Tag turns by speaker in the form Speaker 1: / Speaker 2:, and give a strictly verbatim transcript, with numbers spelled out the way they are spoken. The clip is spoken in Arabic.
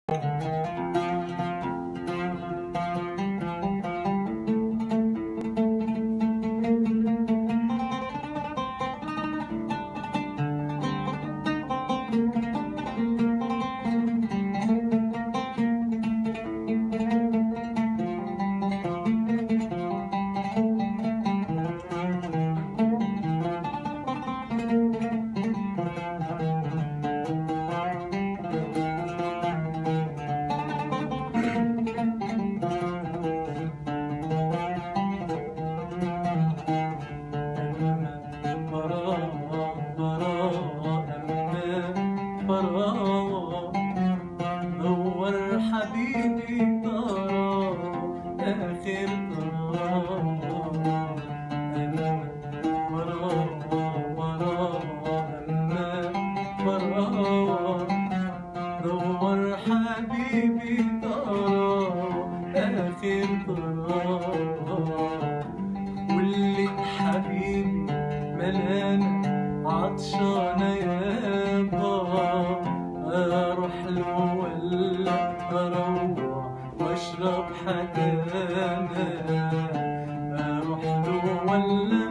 Speaker 1: دور حبيبي ترى آخر قرار. أنا براء براء أنا براء. دور حبيبي ترى آخر قرار. واللي حبيبي ملانة عطشانة يابا، اروح له ولا اروح واشرب حدانا؟ اروح له ولا